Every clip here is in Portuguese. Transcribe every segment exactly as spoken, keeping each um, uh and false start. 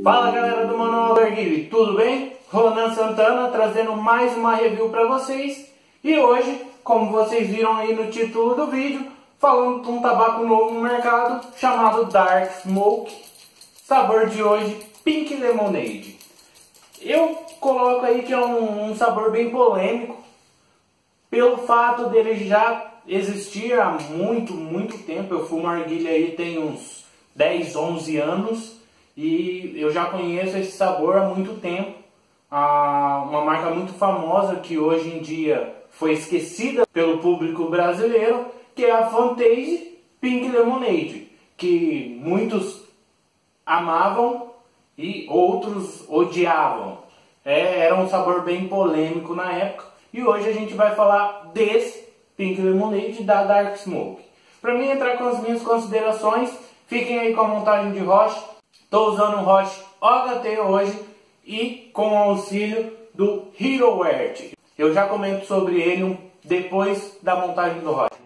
Fala galera do Manual do Arguile, tudo bem? Ronan Santana trazendo mais uma review para vocês. E hoje, como vocês viram aí no título do vídeo, falando de um tabaco novo no mercado chamado Dark Smoke. Sabor de hoje, Pink Lemonade. Eu coloco aí que é um, um sabor bem polêmico, pelo fato dele já existir há muito, muito tempo. Eu fumo arguilha aí tem uns dez, onze anos. E eu já conheço esse sabor há muito tempo. Ah, uma marca muito famosa que hoje em dia foi esquecida pelo público brasileiro, que é a Vantage Pink Lemonade, que muitos amavam e outros odiavam. É, era um sabor bem polêmico na época. E hoje a gente vai falar desse Pink Lemonade da Dark Smoke. Para mim entrar com as minhas considerações, fiquem aí com a montagem de rocha. Estou usando o Roche O H T hoje e com o auxílio do Hero Wert. Eu já comento sobre ele depois da montagem do Roche.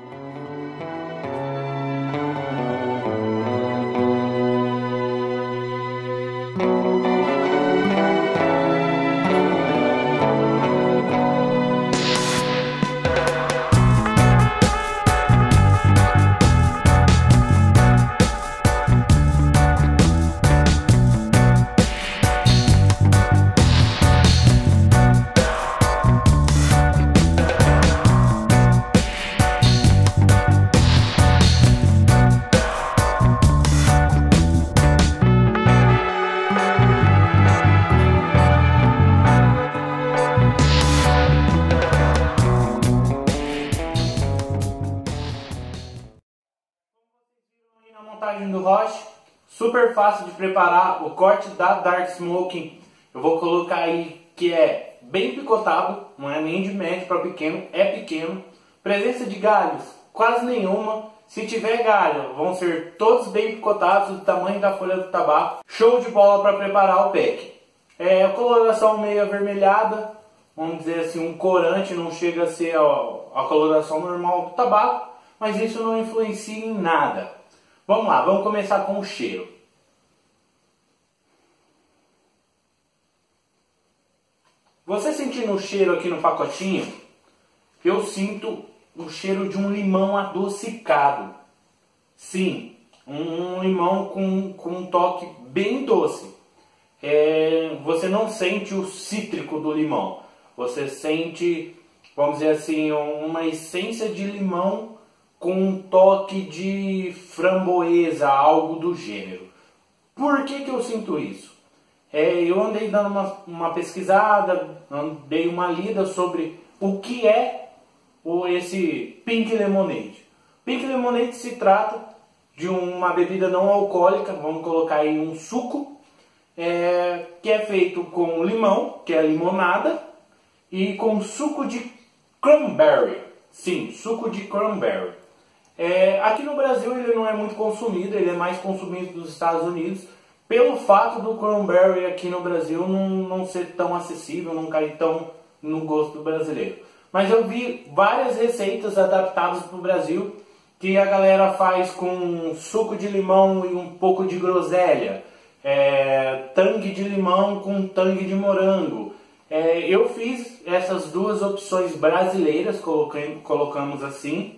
Montagem do Roche, super fácil de preparar. O corte da Dark Smoke eu vou colocar aí que é bem picotado, não é nem de médio para pequeno, é pequeno. Presença de galhos quase nenhuma. Se tiver galho, vão ser todos bem picotados do tamanho da folha do tabaco. Show de bola para preparar o pack. É, coloração meio avermelhada, vamos dizer assim, um corante, não chega a ser a, a coloração normal do tabaco, mas isso não influencia em nada. Vamos lá, vamos começar com o cheiro. Você sentindo o cheiro aqui no pacotinho, eu sinto o cheiro de um limão adocicado. Sim, um limão com, com um toque bem doce. É, você não sente o cítrico do limão. Você sente, vamos dizer assim, uma essência de limão com um toque de framboesa, algo do gênero. Por que que eu sinto isso? É, eu andei dando uma, uma pesquisada, dei uma lida sobre o que é o, esse Pink Lemonade. Pink Lemonade se trata de uma bebida não alcoólica, vamos colocar aí um suco, é, que é feito com limão, que é a limonada, e com suco de cranberry. Sim, suco de cranberry. É, aqui no Brasil ele não é muito consumido, ele é mais consumido nos Estados Unidos, pelo fato do cranberry aqui no Brasil não, não ser tão acessível, não cair tão no gosto brasileiro. Mas eu vi várias receitas adaptadas para o Brasil, que a galera faz com suco de limão e um pouco de groselha, é, tangue de limão com tangue de morango. É, eu fiz essas duas opções brasileiras, colocamos assim.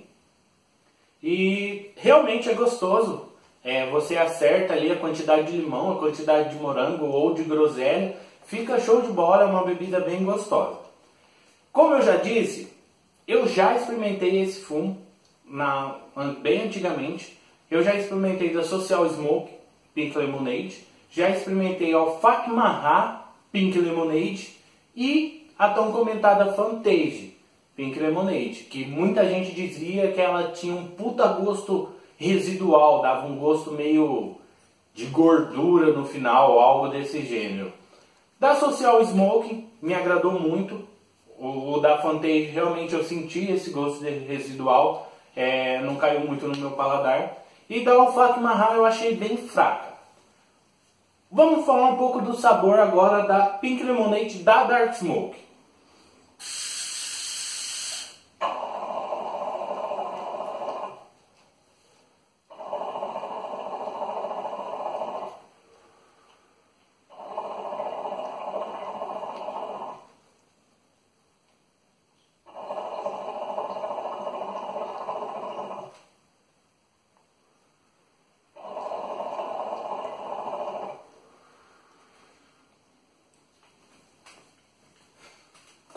E realmente é gostoso. É, você acerta ali a quantidade de limão, a quantidade de morango ou de groselha. Fica show de bola, é uma bebida bem gostosa. Como eu já disse, eu já experimentei esse fumo na, bem antigamente. Eu já experimentei da Social Smoke Pink Lemonade. Já experimentei a Olfactory Maha Pink Lemonade. E a tão comentada Vantage Pink Lemonade, que muita gente dizia que ela tinha um puta gosto residual, dava um gosto meio de gordura no final, algo desse gênero. Da Social Smoke me agradou muito, o, o da Vantage realmente eu senti esse gosto de residual, é, não caiu muito no meu paladar. E da Olfactory Maha eu achei bem fraca. Vamos falar um pouco do sabor agora da Pink Lemonade da Dark Smoke.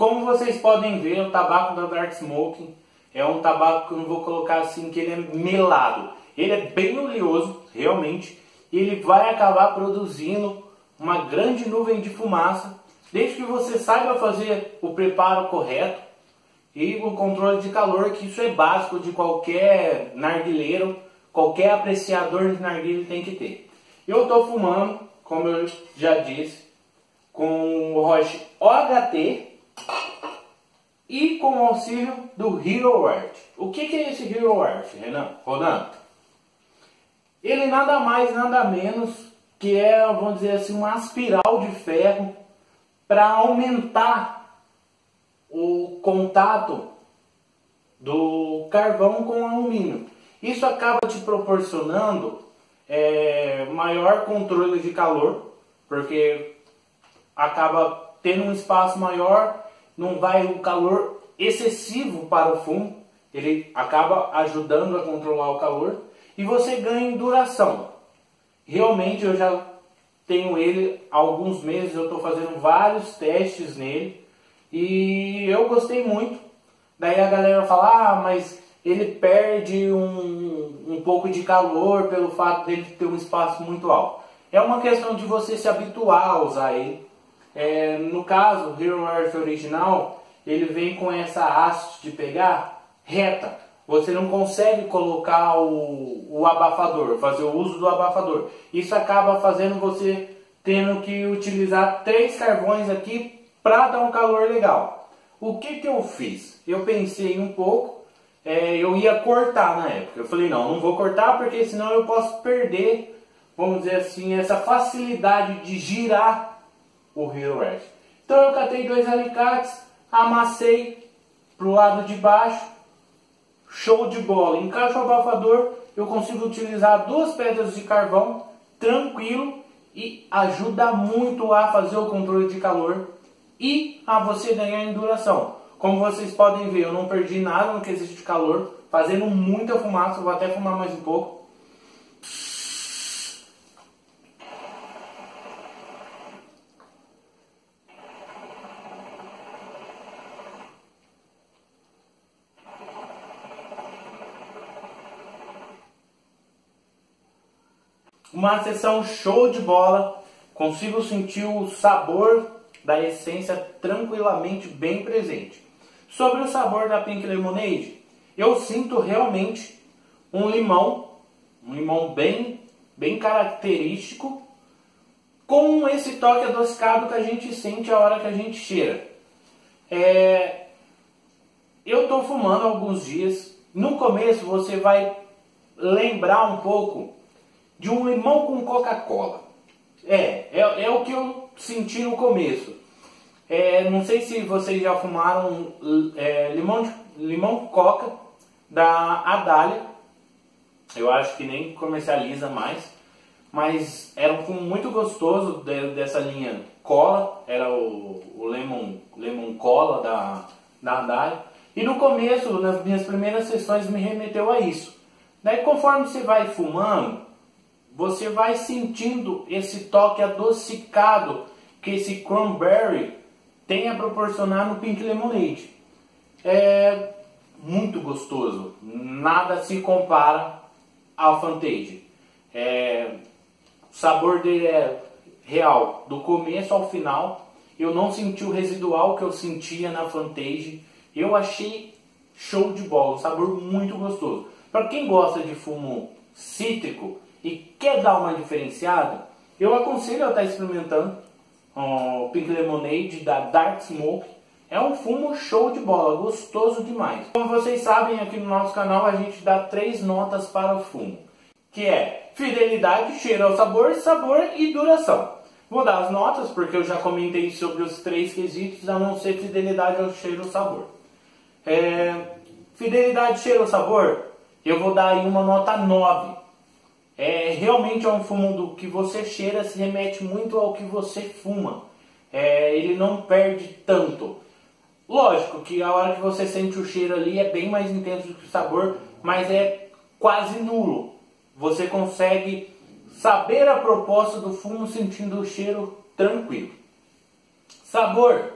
Como vocês podem ver, o tabaco da Dark Smoke é um tabaco que eu não vou colocar assim que ele é melado. Ele é bem oleoso, realmente, e ele vai acabar produzindo uma grande nuvem de fumaça, desde que você saiba fazer o preparo correto e o controle de calor, que isso é básico de qualquer narguileiro, qualquer apreciador de narguilha tem que ter. Eu estou fumando, como eu já disse, com o Roche O H T e com o auxílio do Hero Art. O que, que é esse Hero Art, Renan? Rodan? Ele nada mais, nada menos que é, vamos dizer assim, uma espiral de ferro para aumentar o contato do carvão com o alumínio. Isso acaba te proporcionando é, maior controle de calor, porque acaba tendo um espaço maior, não vai o calor excessivo para o fumo, ele acaba ajudando a controlar o calor e você ganha em duração. Realmente eu já tenho ele há alguns meses, eu estou fazendo vários testes nele e eu gostei muito. Daí a galera fala, ah, mas ele perde um, um pouco de calor pelo fato dele ter um espaço muito alto. É uma questão de você se habituar a usar ele. É, no caso, o Hero Art original, ele vem com essa haste de pegar reta. Você não consegue colocar o, o abafador, fazer o uso do abafador. Isso acaba fazendo você tendo que utilizar três carvões aqui para dar um calor legal. O que, que eu fiz? Eu pensei um pouco, é, eu ia cortar na época. Eu falei, não, não vou cortar porque senão eu posso perder, vamos dizer assim, essa facilidade de girar o Hero Art. Então eu catei dois alicates, amassei para o lado de baixo, show de bola. Encaixo o abafador, eu consigo utilizar duas pedras de carvão, tranquilo, e ajuda muito a fazer o controle de calor e a você ganhar em duração. Como vocês podem ver, eu não perdi nada no quesito de calor, fazendo muita fumaça, vou até fumar mais um pouco. Uma sessão show de bola, consigo sentir o sabor da essência tranquilamente bem presente. Sobre o sabor da Pink Lemonade, eu sinto realmente um limão, um limão bem, bem característico, com esse toque adocicado que a gente sente a hora que a gente cheira. É, eu estou fumando há alguns dias, no começo você vai lembrar um pouco de um limão com Coca-Cola. É, é, é o que eu senti no começo. É, não sei se vocês já fumaram é, limão, de, limão Coca da Adália. Eu acho que nem comercializa mais. Mas era um fumo muito gostoso de, dessa linha Cola. Era o, o Lemon, Lemon Cola da, da Adália. E no começo, nas minhas primeiras sessões, me remeteu a isso. Daí conforme você vai fumando, você vai sentindo esse toque adocicado que esse cranberry tem a proporcionar no Pink Lemonade. É muito gostoso, nada se compara ao Vantage. É, o sabor dele é real, do começo ao final. Eu não senti o residual que eu sentia na Vantage. Eu achei show de bola, um sabor muito gostoso. Para quem gosta de fumo cítrico e quer dar uma diferenciada, eu aconselho a estar experimentando o Pink Lemonade da Dark Smoke. É um fumo show de bola, gostoso demais. Como vocês sabem, aqui no nosso canal a gente dá três notas para o fumo, que é fidelidade, cheiro ao sabor, sabor e duração. Vou dar as notas porque eu já comentei sobre os três quesitos, a não ser fidelidade ao cheiro ao sabor. É, fidelidade, cheiro ao sabor, eu vou dar aí uma nota nove. É, realmente é um fumo do que você cheira, se remete muito ao que você fuma. É, ele não perde tanto. Lógico que a hora que você sente o cheiro ali é bem mais intenso do que o sabor, mas é quase nulo. Você consegue saber a proposta do fumo sentindo o cheiro tranquilo. Sabor.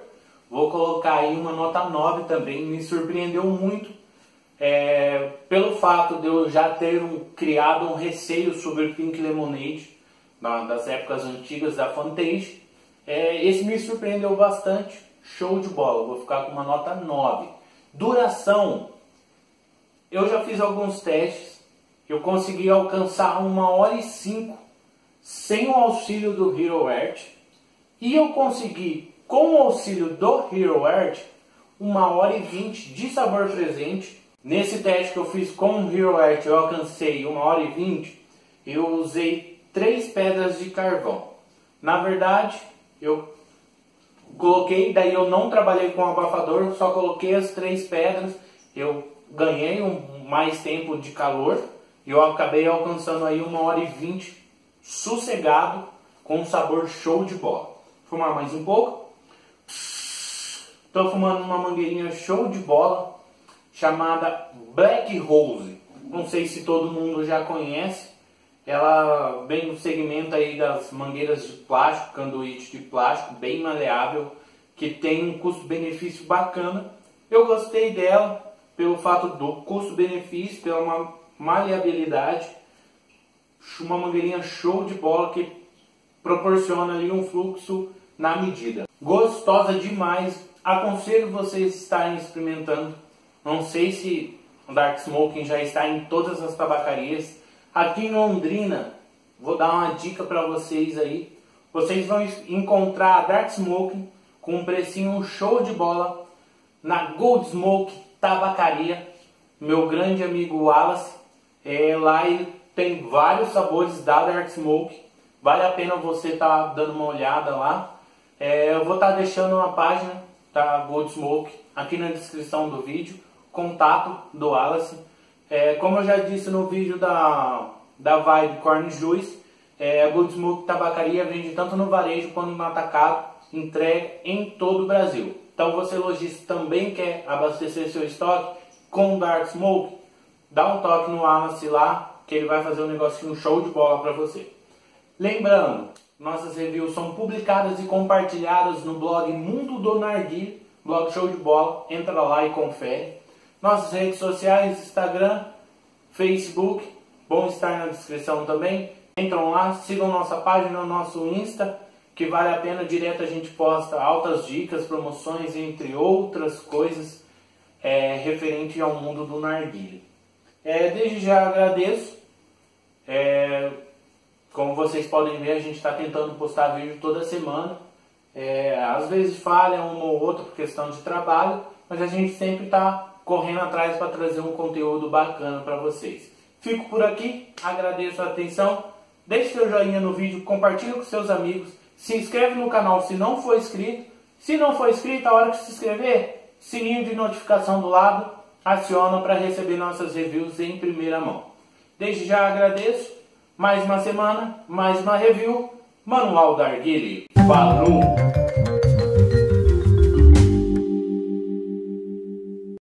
vou colocar aí uma nota nove também. Me surpreendeu muito é, pelo fato de eu já ter um, criado um receio sobre Pink Lemonade na, das épocas antigas da Fantasia. É, esse me surpreendeu bastante, show de bola, vou ficar com uma nota nove. Duração, eu já fiz alguns testes, eu consegui alcançar uma hora e cinco sem o auxílio do Hero Art, e eu consegui, com o auxílio do Hero Art, uma hora e vinte de sabor presente. Nesse teste que eu fiz com o Hero Art, eu alcancei uma hora e vinte, eu usei três pedras de carvão. Na verdade, eu coloquei, daí eu não trabalhei com abafador, só coloquei as três pedras, eu ganhei um, mais tempo de calor, e eu acabei alcançando aí uma hora e vinte sossegado, com um sabor show de bola. Vou fumar mais um pouco. Estou fumando uma mangueirinha show de bola, chamada Black Rose. Não sei se todo mundo já conhece. Ela vem no segmento aí das mangueiras de plástico, canduíte de plástico, bem maleável, que tem um custo-benefício bacana. Eu gostei dela pelo fato do custo-benefício, pela maleabilidade. Uma mangueirinha show de bola que proporciona ali um fluxo na medida. Gostosa demais. Aconselho vocês estarem experimentando. Não sei se o Dark Smoking já está em todas as tabacarias. Aqui em Londrina, vou dar uma dica para vocês aí. Vocês vão encontrar a Dark Smoking com um precinho show de bola na Gold Smoke Tabacaria. Meu grande amigo Wallace, é, lá ele tem vários sabores da Dark Smoke. Vale a pena você estar tá dando uma olhada lá. É, eu vou estar tá deixando uma página da Gold Smoke aqui na descrição do vídeo. Contato do Wallace. É, como eu já disse no vídeo da, da Vibe Corn Juice, é, a Gold Smoke Tabacaria vende tanto no varejo quanto no atacado, entrega em todo o Brasil. Então você lojista também quer abastecer seu estoque com Dark Smoke, dá um toque no Wallace lá, que ele vai fazer um negocinho show de bola para você. Lembrando, nossas reviews são publicadas e compartilhadas no blog Mundo do Narguilé, blog show de bola, entra lá e confere. Nossas redes sociais, Instagram, Facebook, bom estar na descrição também. Entram lá, sigam nossa página, nosso Insta, que vale a pena, direto a gente posta altas dicas, promoções, entre outras coisas é, referente ao mundo do narguilé. É, desde já agradeço. É, como vocês podem ver, a gente está tentando postar vídeo toda semana. É, às vezes falha um ou outro por questão de trabalho, mas a gente sempre está correndo atrás para trazer um conteúdo bacana para vocês. Fico por aqui, agradeço a atenção, deixe seu joinha no vídeo, compartilhe com seus amigos, se inscreve no canal se não for inscrito, se não for inscrito, a hora que se inscrever, sininho de notificação do lado, aciona para receber nossas reviews em primeira mão. Desde já agradeço, mais uma semana, mais uma review, Manual da Narguilé. Falou!